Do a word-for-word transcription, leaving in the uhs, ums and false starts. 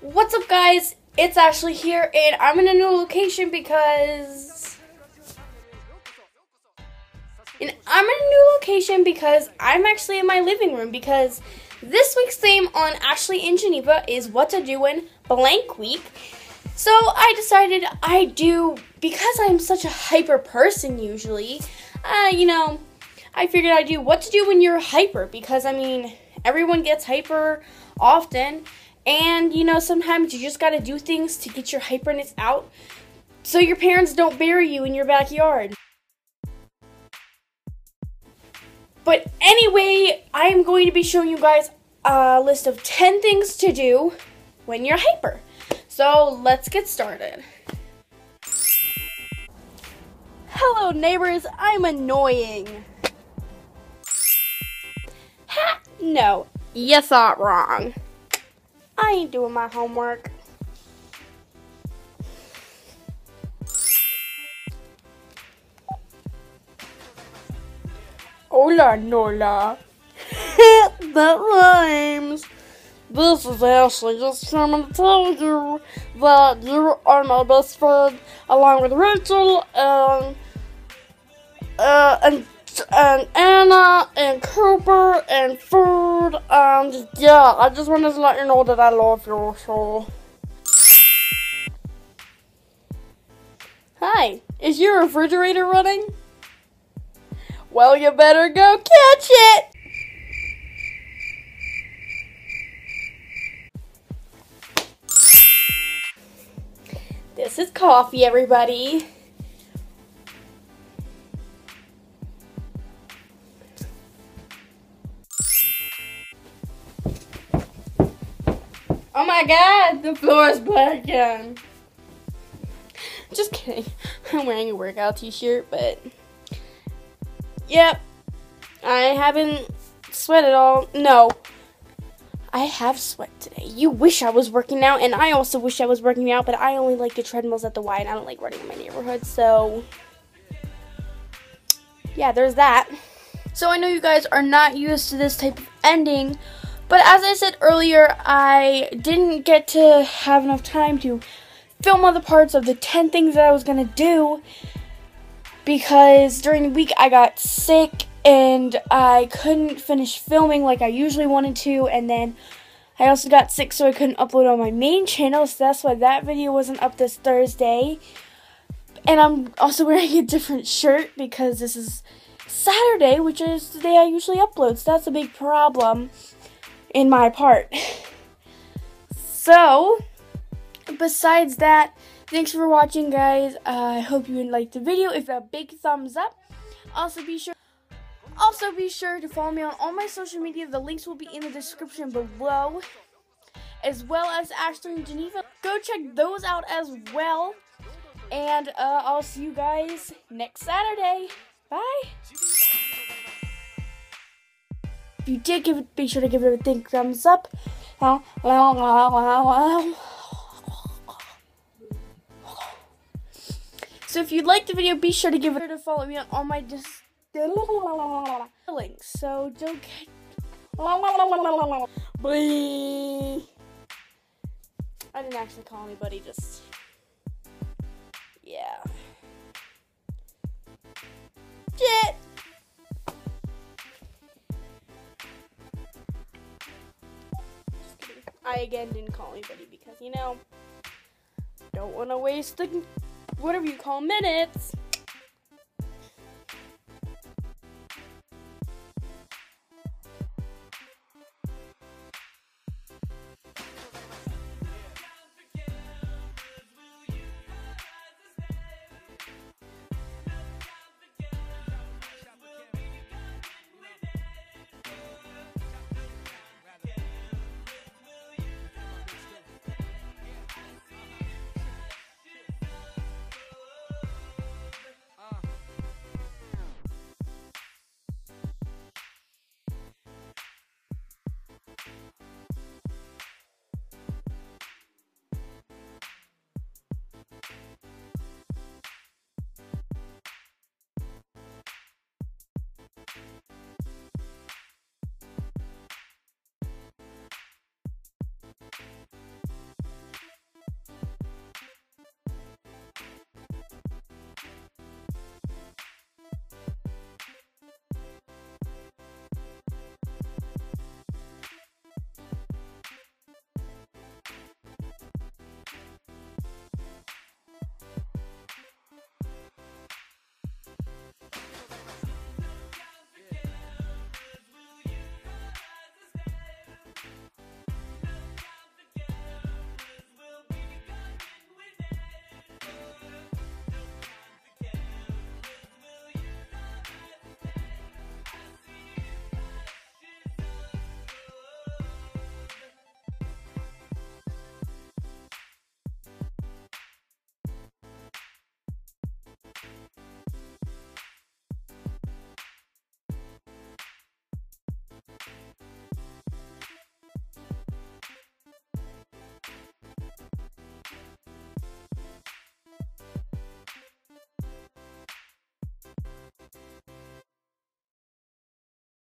What's up, guys? It's Ashley here, and I'm in a new location because and I'm in a new location because I'm actually in my living room because this week's theme on Ashley in Geneva is what to do in blank week. So I decided I do, because I'm such a hyper person usually, uh, you know, I figured I'd do what to do when you're hyper, because I mean, everyone gets hyper often. And, you know, sometimes you just got to do things to get your hyperness out so your parents don't bury you in your backyard. But anyway, I'm going to be showing you guys a list of ten things to do when you're hyper. So let's get started. Hello, neighbors. I'm annoying. Ha! No, you thought wrong. I ain't doing my homework. Hola, Nola. That rhymes. This is Ashley, just trying to tell you that you are my best friend, along with Rachel and uh, and and Anna and Cooper and Food, and yeah, I just wanted to let you know that I love you. So, hi, is your refrigerator running? Well, you better go catch it. This is coffee, everybody. Oh my god, the floor is black again. Just kidding. I'm wearing a workout t-shirt, but yep, I haven't sweat at all. No, I have sweat today. You wish I was working out, and I also wish I was working out, but I only like the treadmills at the Y, and I don't like running in my neighborhood, so yeah, there's that. So I know you guys are not used to this type of ending, but as I said earlier, I didn't get to have enough time to film other parts of the ten things that I was going to do because during the week I got sick and I couldn't finish filming like I usually wanted to, and then I also got sick so I couldn't upload on my main channel, so that's why that video wasn't up this Thursday. And I'm also wearing a different shirt because this is Saturday, which is the day I usually upload, so that's a big problem in my part. So, besides that, thanks for watching, guys. Uh, I hope you liked the video. If a big thumbs up. Also be sure also be sure to follow me on all my social media. The links will be in the description below, as well as Ashley in Geneva. Go check those out as well. And uh, I'll see you guys next Saturday. Bye. If you did give it, be sure to give it a big thumbs up. So if you liked the video, be sure to give it to follow me on all my dis links. So don't get I didn't actually call anybody, just yeah. Shit. I again didn't call anybody because, you know, don't want to waste the whatever you call minutes.